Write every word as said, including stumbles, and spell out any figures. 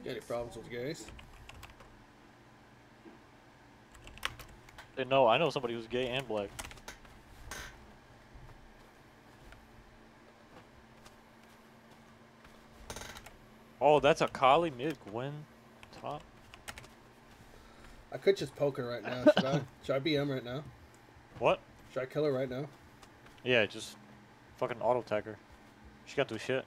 Got any problems with gays? Hey, no, I know somebody who's gay and black. Oh, that's a Kali mid Gwen top. I could just poke her right now. Should I? Should I B M right now? What? Should I kill her right now? Yeah, just fucking auto tag her. She got to do shit.